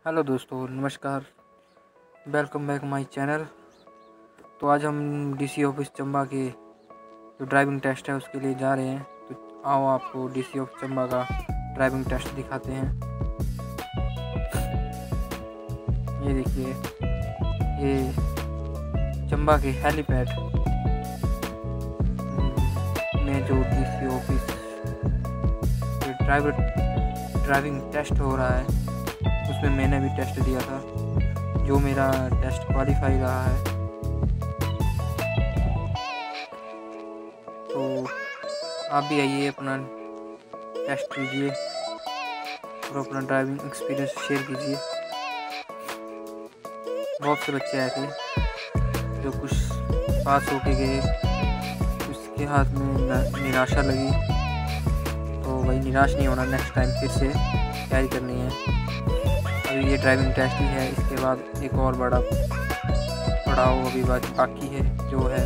Hello दोस्तों, नमस्कार। Welcome back my channel. तो आज हम डीसी ऑफिस चंबा के जो ड्राइविंग टेस्ट है उसके लिए जा रहे हैं। तो आओ आपको डीसी ऑफिस चंबा का ड्राइविंग टेस्ट दिखाते हैं। ये देखिए, ये चंबा के हेलीपैड में जो डीसी ऑफिस ड्राइविंग टेस्ट हो रहा है उसमें मैंने भी टेस्ट दिया था, जो मेरा टेस्ट क्वालिफाई रहा है। तो आप भी आइए, अपना टेस्ट कीजिए और अपना ड्राइविंग एक्सपीरियंस शेयर कीजिए। बहुत से बच्चे आए थे जो कुछ पास होके गए, उसके हाथ में निराशा लगी। तो भाई निराश नहीं होना, नेक्स्ट टाइम फिर से तैयारी करनी है। अभी ये ड्राइविंग टेस्ट ही है, इसके बाद एक और बड़ा पड़ाव अभी बाकी है, जो है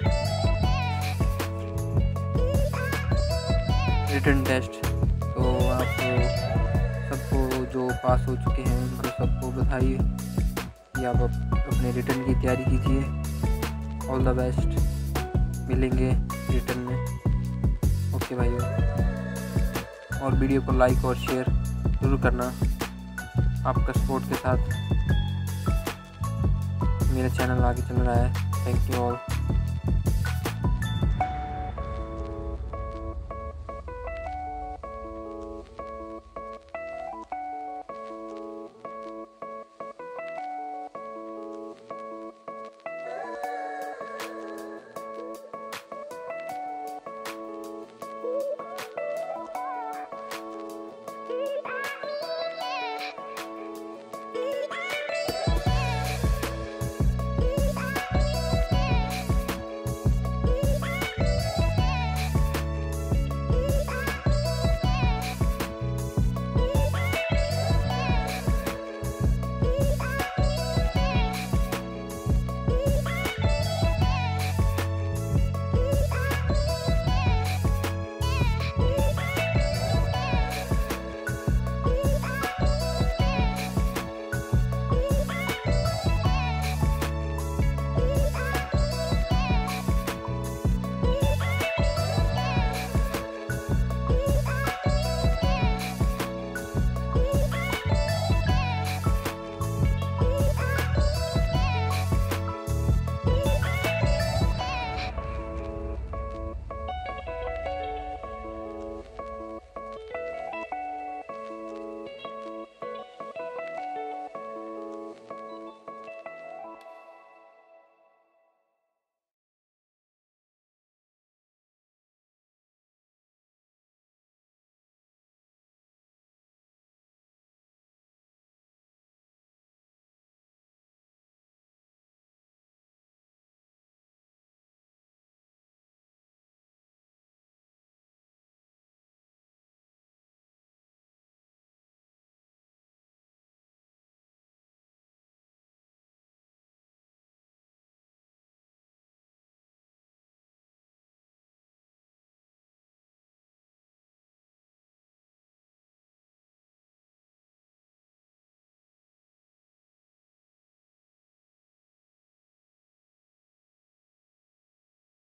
रिटन टेस्ट। तो आप सबको जो पास हो चुके हैं उनको सबको बधाई कि आप अपने रिटन की तैयारी कीजिए। ऑल द बेस्ट, मिलेंगे रिटन में। ओके भाइयों, और वीडियो को लाइक और शेयर ज़रूर करना। आपका सपोर्ट के साथ मेरा चैनल आगे चल रहा है। Thank you all.